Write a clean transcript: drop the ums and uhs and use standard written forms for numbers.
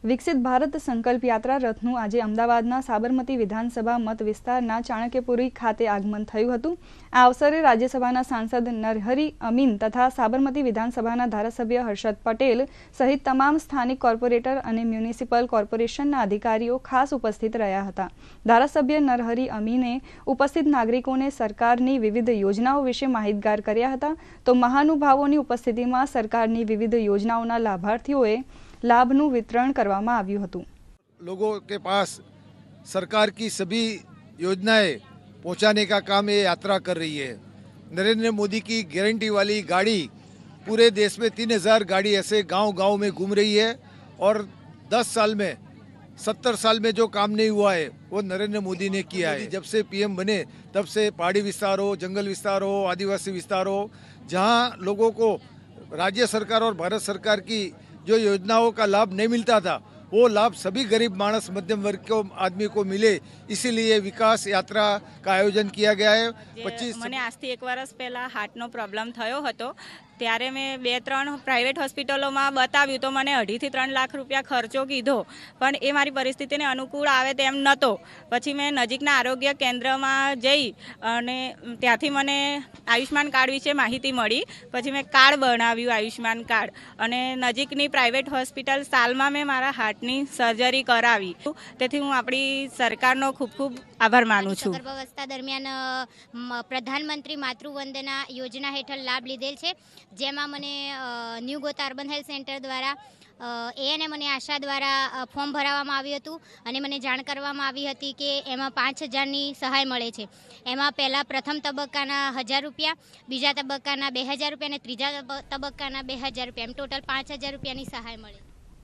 વિકસિત ભારત સંકલ્પ યાત્રા રથનું આજે અમદાવાદના સાબરમતી વિધાનસભા મત વિસ્તારના ચાણક્યપુરી ખાતે આગમન થયું હતું। આ અવસરે રાજ્યસભાના સાંસદ નરહરી અમીન તથા સાબરમતી વિધાનસભાના ધારાસભ્ય હર્ષદ પટેલ સહિત તમામ સ્થાનિક કોર્પોરેટર અને મ્યુનિસિપલ કોર્પોરેશનના અધિકારીઓ ખાસ ઉપસ્થિત રહ્યા હતા। ધારાસભ્ય નરહરી અમીને ઉપસ્થિત નાગરિકોને સરકારની વિવિધ યોજનાઓ વિશે માહિતગાર કર્યા હતા। તો મહાનુભાવોની ઉપસ્થિતિમાં સરકારની વિવિધ યોજનાઓના લાભાર્થીઓએ लाभनु वितरण करवामा आव्યું હતું। लोगों के पास सरकार की सभी योजनाएं पहुंचाने का काम ये यात्रा कर रही है। नरेंद्र मोदी की गारंटी वाली गाड़ी पूरे देश में 3000 गाड़ी ऐसे गांव-गांव में घूम रही है और 10 साल में 70 साल में जो काम नहीं हुआ है वो नरेंद्र मोदी ने किया है। जब से पीएम बने तब से पहाड़ी विस्तार हो, जंगल विस्तार हो, आदिवासी विस्तार हो, जहां लोगों को राज्य सरकार और भारत सरकार की जो योजनाओं का लाभ नहीं मिलता था वो लाभ सभी गरीब मानस मध्यम वर्ग को आदमी को मिले, इसीलिए विकास यात्रा का आयोजन किया गया है। 25 मैंने आज थी 1 वर्ष पहला हार्टनो प्रॉब्लम थयो हतो त्यारे मैं 2-3 प्राइवेट होस्पिटलों में बताव्યું तो मैंने 2.5 થી 3 लाख रुपया खर्चो कीधो पण ए मारी परिस्थिति ने अनुकूल आवे तेम नतो। पछी मैं नजीकना आरोग्य केन्द्र में जई अने त्याथी मने आयुष्मान कार्ड विषे माहिती मळी। पछी मैं कार्ड बनाव्યું आयुष्मान कार्ड अने नजीकनी प्राइवेट होस्पिटल सालमा मैं मारा हार्टनी सर्जरी करावी। तेथी हूँ आपणी सरकारनो खूब खूब आभार मानु छुं। गर्भावस्था दरमियान प्रधानमंत्री मातृवंदना योजना हेठळ लाभ लीधेल छे, जेमा मने new Gota urban health centre द्वारा एएनएम અને આશા દ્વારા ફોર્મ ભરાવવામાં આવ્યું હતું અને મને જાણ કરવામાં આવી હતી કે એમાં 5000ની સહાય મળે છે। એમાં પહેલા પ્રથમ તબક્કાના 1000 રૂપિયા, બીજા તબક્કાના 2000 રૂપિયા અને ત્રીજા તબક્કાના 2000 રૂપિયા, એમ ટોટલ 5000 રૂપિયાની સહાય મળે।